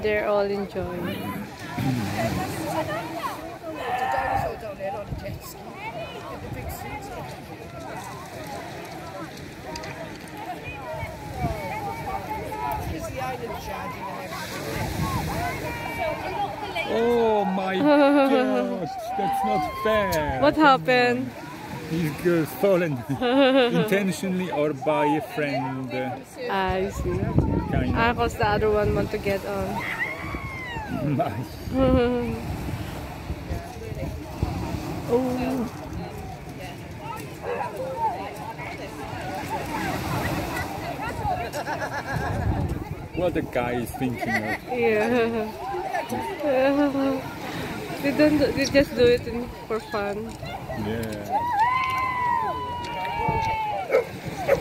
they're all enjoying. Oh my gosh, that's not fair. What happened? He's fallen intentionally or by a friend. I see. Kind of. Because the other one want to get on. Nice. Oh. What the guy is thinking of. Yeah. They just do it for fun. Yeah.